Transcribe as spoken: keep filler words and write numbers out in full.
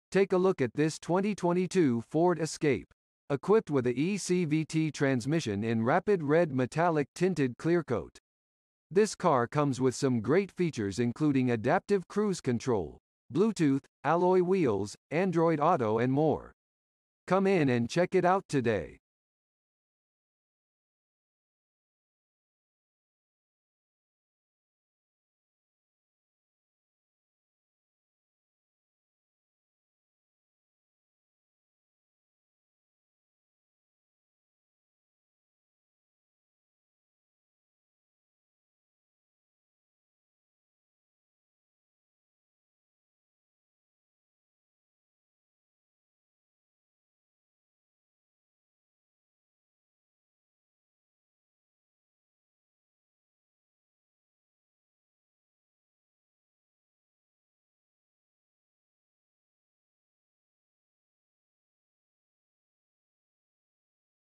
Take a look at this twenty twenty-two Ford Escape. Equipped with a E C V T transmission in rapid red metallic tinted clearcoat. This car comes with some great features including adaptive cruise control, Bluetooth, alloy wheels, Android Auto and more. Come in and check it out today.